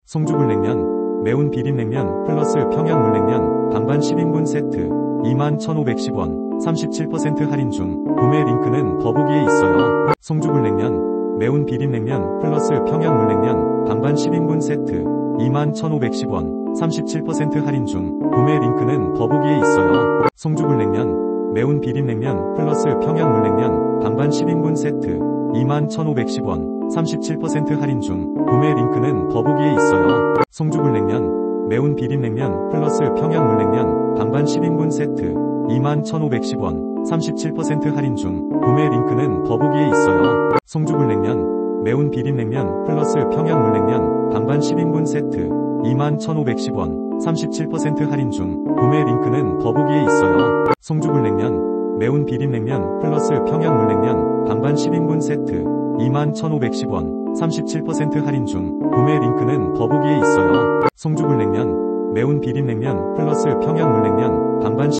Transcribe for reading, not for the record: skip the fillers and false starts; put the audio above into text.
송주불냉면, 매운 비빔냉면 플러스 평양물냉면 반반 10인분 세트 21,510원 37% 할인 중. 구매 링크는 더보기에 있어요. 송주불냉면, 매운 비빔냉면 플러스 평양물냉면 반반 10인분 세트 21,510원 37% 할인 중. 구매 링크는 더보기에 있어요. 송주불냉면, 매운 비빔냉면 플러스 평양물냉면 반반 10인분 세트 21,510원 37% 할인 중. 구매 링크는 더보기에 있어요. 송주불냉면, 매운 비빔냉면 플러스 평양물냉면 반반 10인분 세트 21,510원 37% 할인 중. 구매 링크는 더보기에 있어요. 송주불냉면, 매운 비빔냉면 플러스 평양물냉면 반반 10인분 세트 21,510원 37% 할인 중. 구매 링크는 더보기에 있어요. 송주불냉면, 매운 비빔냉면 플러스 평양물냉면 반반 10인분 세트 21,510원 37% 할인 중. 구매 링크는 더보기에 있어요. 송주불냉면, 매운 비빔냉면 플러스 평양물냉면 반반